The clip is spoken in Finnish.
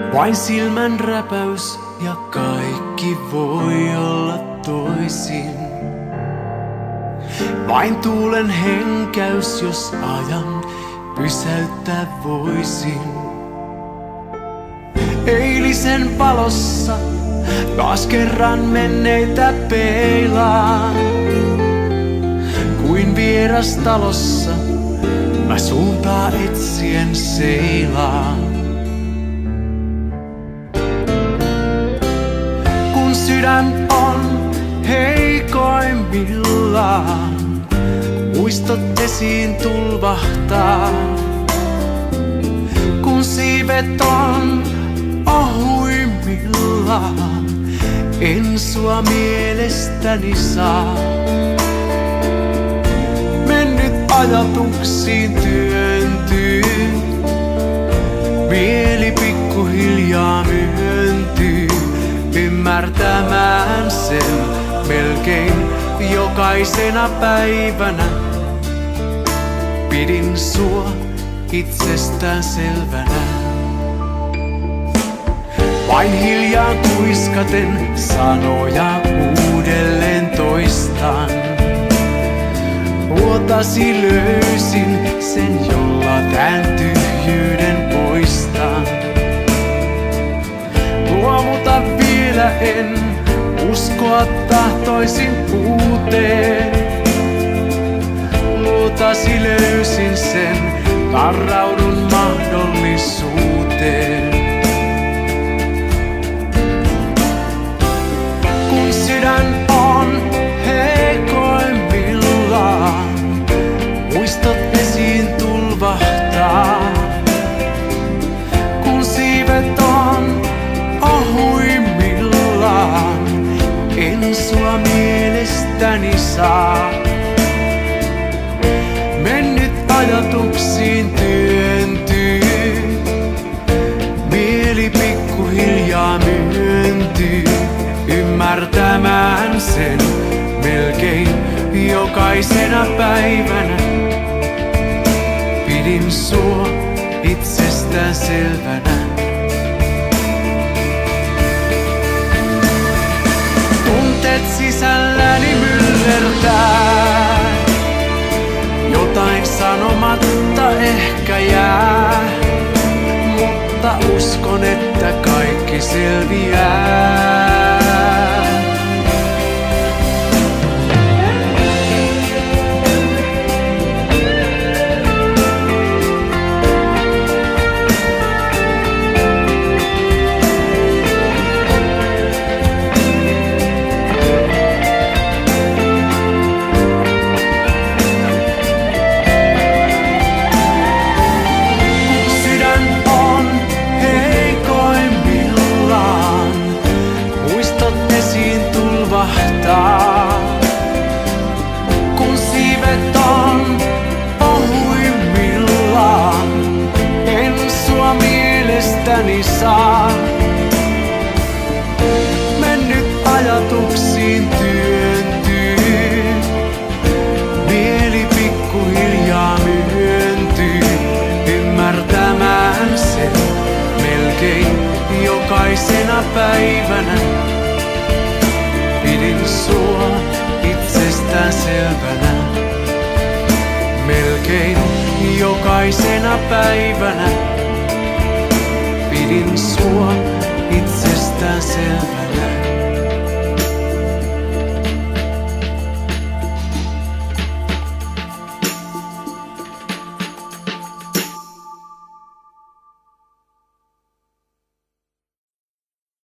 Vain silmän räpäys ja kaikki voi olla toisin. Vain tuulen henkäys, jos ajan pysäyttää voisin. Eilisen valossa taas kerran menneitä peilaan. Kuin vieras talossa mä suuntaa etsien seilaan. Kun sydän on heikoimmillaan, muistot esiin tulvahtaa. Kun siivet on ohuimmillaan, en sua mielestäni saa. Mennyt ajatuksiin työntyy, mieli pikkuhiljaa myöntyy, ymmärtämään sen melkein jokaisena päivänä. Pidin sua itsestään selvänä. Vain hiljaa kuiskaten sanoja uudelleen toistan. Luotasi löysin sen, jolla tän tyhjyyden poistan. Luovuta vielä en, uskoa tahtoisin puuteen. Luotasi löysin sen, tarraudun mahdollisuuteen. Kun sydän on heikoimmillaan, muistot esiin tulvahtaa. Kun siivet on ohuimmillaan, en sua mielestäni saa. Mennyt ajatuksiin työntyy, mieli pikkuhiljaa myöntyy, ymmärtämään sen melkein jokaisena päivänä. Pidin sua itsestään selvänä. Tunteet sisälläni myllertää, jotain sanomatta ehkä jää, mutta uskon, että kaikki selviää. Kun siivet on ohuimmillaan, en sua mielestäni saa. Mennyt ajatuksiin työntyy, mieli pikkuhiljaa myöntyy, ymmärtämään sen melkein jokaisena päivänä. Pidin sua itsestään selvänä, melkein jokaisena päivänä.